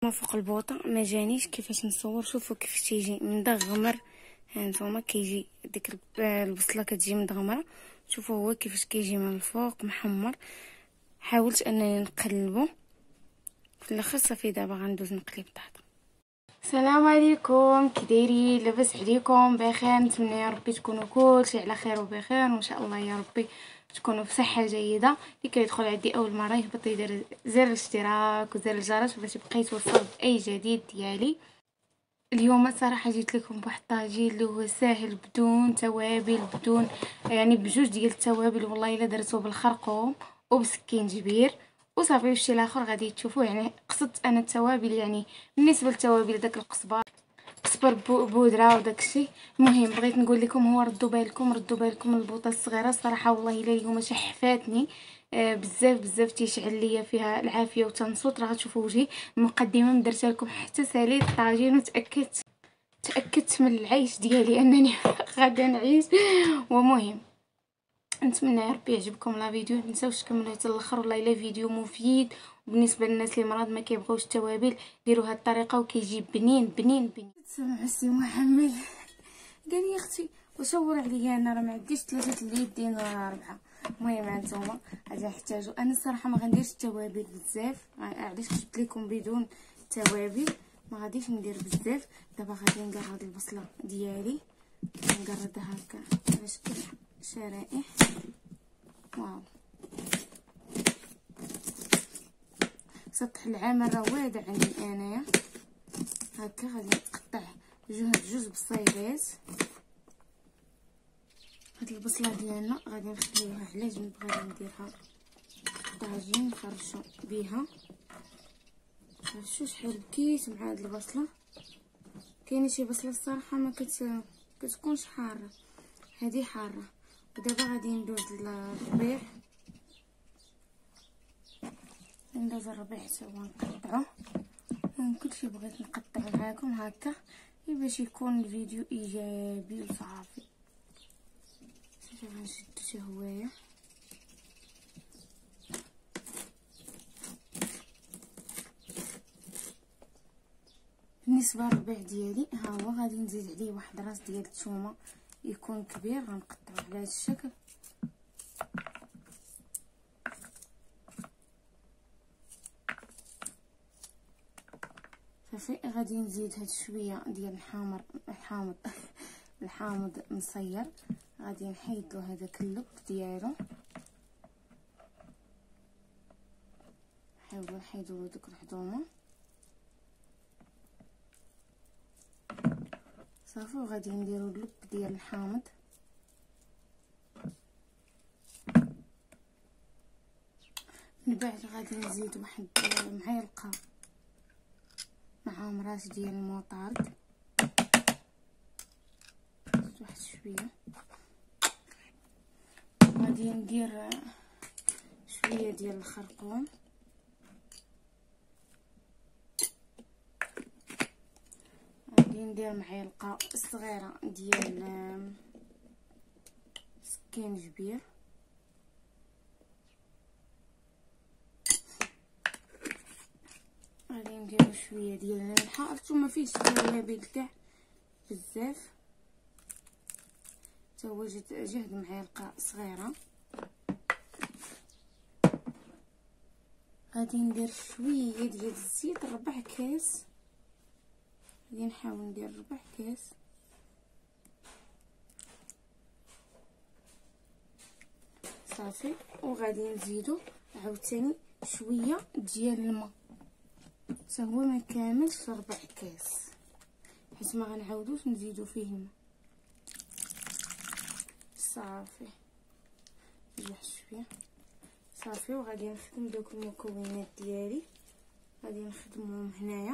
فوق البوطه ما جانيش كيفاش نصور. شوفوا كيف تيجي مدغمر، هانتوما كيجي ديك البصله كتجي مدغمره. شوفوا هو كيفاش كيجي من الفوق محمر. حاولت انني نقلبه في الاخر صافي. دابا غندوز نقلي بطاطا. السلام عليكم، كي دايرين؟ لاباس عليكم؟ بخير؟ نتمنى يا ربي تكونوا كلشي على خير وبخير، وان شاء الله يا ربي تكونوا في صحه جيده. اللي كيدخل عندي اول مره يهبط يدير زر الاشتراك وزر الجرس باش يبقى يتوصل باي جديد ديالي. اليوم صراحه جيت لكم بواحد الطاجين اللي هو ساهل بدون توابل، بدون يعني بجوج ديال التوابل. والله الا درتو بالخرقوم وبسكينجبير وصافي. والشي الاخر غادي تشوفوه. يعني قصدت انا التوابل، يعني بالنسبه للتوابل داك القزبر بودره وداكشي. المهم بغيت نقول لكم هو ردوا بالكم البوطه الصغيره. الصراحه والله الا اليوم شحفاتني بزاف تيشعل ليا فيها العافيه وتنصوت. راه غتشوفوا وجهي. المقدمه درتها لكم حتى ساليت الطاجين وتاكدت من العيش ديالي انني غادا نعيش. ومهم نتمنى يا ربي يعجبكم لا فيديو. متنساوش تكملوا حتى الاخر، والله الا فيديو مفيد. وبالنسبه للناس اللي مرض ما كيبغيوش التوابل ديروا هذه الطريقه وكيجي بنين. سمعوا السي محمد قال لي اختي وشور عليا انا راه ما عنديش 3 اليدين ولا 4. المهم هانتوما غادي نحتاجو. انا الصراحه ما غنديرش التوابل بزاف، علاش جبت لكم بدون توابل. ما غاديش ندير بزاف. دابا غادي نقرد البصله ديالي، نقردها هكا على شكل شرائح. واو سطح العمل راه واضع عندي انايا. هكا غادي نقطع جوج بصيلات. هاد البصله ديالنا غادي نخليوها على جنب، غادي نديرها طاجين نفرشو بيها. شوفوا شحال بكيت مع هاد البصله. كاينه شي بصله الصراحه ما كتكونش حاره، هذه حاره. ودابا غادي ندوز للربيع، حتى هو نقطعو. كلشي بغيت نقطع معاكم هكا باش يكون الفيديو ايجابي وصافي. صافي غنشدو حتى هوايه. بالنسبه للربيع ديالي ها هو غادي نزيد عليه واحد راس ديال الثومه يكون كبير، غنقطعو على هذا الشكل. صافي غادي نزيد هاد شويه ديال الحامض مصير. غادي نحيد له هذاك اللب ديالو، نحاولوا نحيدوا له دوك الحضومه. صافي وغادي نديروا اللب ديال الحامض. من بعد غادي نزيد واحد معلقه مع مراس ديال المطارد، واحد شويه. غادي ندير شويه ديال الخرقوم، غادي ندير معلقه صغيره ديال سكينجبير، غادي نديرو شويه ديال الملح. عرفتو ما فيهش توابل كاع بزاف، حتى هو جهد معلقه صغيره. غادي ندير شويه ديال الزيت، ربع كاس. غادي نحاول ندير ربع كاس. صافي وغادي نزيدو عاوتاني شويه ديال الماء، حتى هو ما كاملش ربع كاس، حيت ما غنعاودوش نزيدو فيه الماء. صافي واحد شويه. صافي وغادي نخدم دوك المكونات ديالي، غادي نخدمهم هنايا.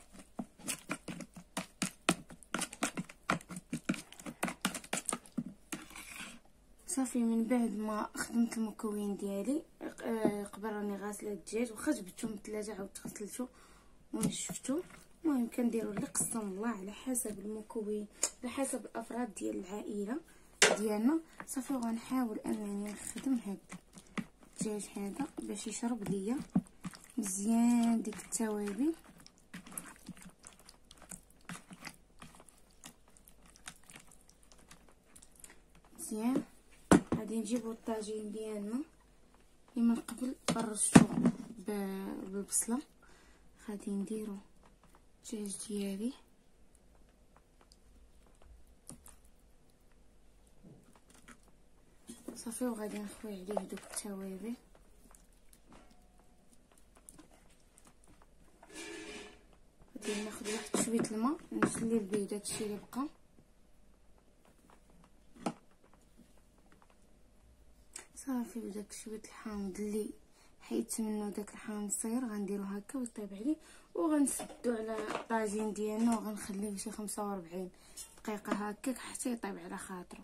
صافي من بعد ما خدمت المكون ديالي قبل راني غاسله الدجاج، واخا جبدتو من الثلاجه عاودت غسلته ونشفتو. المهم كنديروا اللي قسم الله على حسب المكون، على حسب الافراد ديال العائله ديالنا. صافي وغنحاول انني نخدم هاد الدجاج هذا باش يشرب ليا مزيان ديك التوابل. نجيبو الطاجين ديالنا اللي من قبل فرشتو بالبصله. غادي نديرو الدجاج ديالي، صافي، وغادي نخوي عليه دوك التوابل. غادي ناخد واحد شويه الماء نجلي به داكشي اللي بقى. صافي، وداك شويه الحامض اللي حيت منه داك الحامض الصغير غنديرو هكا ويطيب عليه، وغنسدو على الطاجين ديالنا وغنخليه شي 45 دقيقه هكاك حتى يطيب على خاطرو.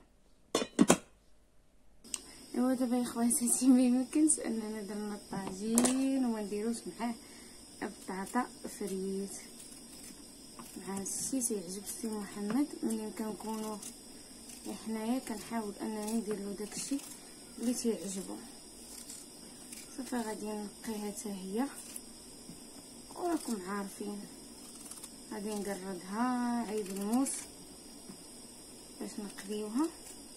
ايوا دابا يا خواتاتي ميمكنش اننا درنا الطاجين وما نديروش معاه بطاطا فريت. مع هادشي تيعجب سي محمد. ملي كنكونوا حنايا كنحاول انني ندير له داكشي اللي تيعجبو. صافي، غادي نقيها حتى هي، وراكم عارفين غادي نقردها عيب الموس باش نقليوها.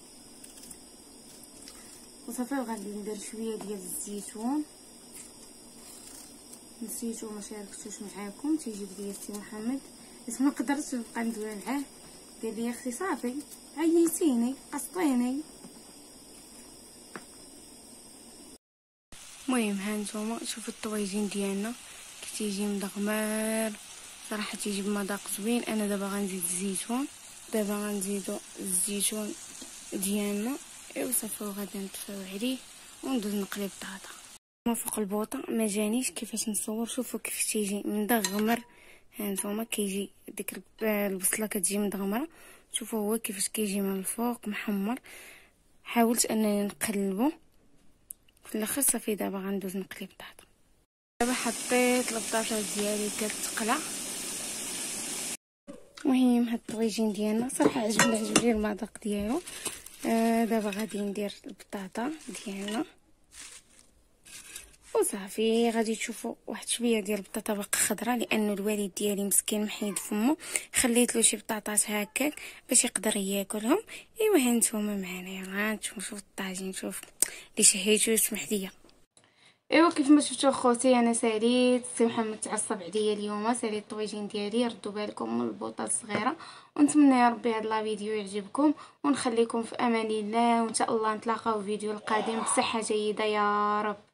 وصافي، وغادي ندير شويه ديال الزيتون. نسيتو ما شاركتوش معاكم، تيجيب ليا سي محمد حيت ما قدرتش نبقى ندوي معاه، قال لي اختي صافي عييتيني قسطيني. المهم ها نتوما شوفوا الطويجين ديالنا كتيجي مدغمر، صراحه تيجي بمذاق زوين. انا دابا غنزيد الزيتون، دابا غنزيدو الزيتون ديالنا. ايوا صافي، وغادي نطفيو عليه وندوز نقلي بطاطا. فوق البوطه ما جانيش كيفاش نصور. شوفوا كيف تيجي مدغمر. ها نتوما كيجي ديك البصله كتجي مدغمره. شوفوا هو كيفاش كيجي من الفوق محمر. حاولت انني نقلبو في الاخر. صافي، دابا غندوز نقلي بطاطا. دابا حطيت البطاطا ديالي كتقلى. المهم هاد الطويجين ديالنا صراحه عجبني المذاق ديالو. دابا غادي ندير البطاطا ديالنا وصافي. غادي تشوفوا واحد شويه ديال البطاطا باقا خضراء لانه الوالد ديالي مسكين محيد فمو، خليت له شي بطاطات هكاك باش يقدر ياكلهم. ايوا ها نتوما معنا، يلا نشوفوا الطاجين. شوف اللي شهيتو يسمح ليا. ايوا كيف ما شفتوا اخوتي انا ساليت. سي محمد تعصب عليا اليوم، ساليت الطويجين ديالي. ردوا بالكم من البوطه الصغيره، ونتمنى يا ربي هذا لا فيديو يعجبكم، ونخليكم في امان الله، وان شاء الله نتلاقاو في فيديو القادم بصحه جيده يا رب.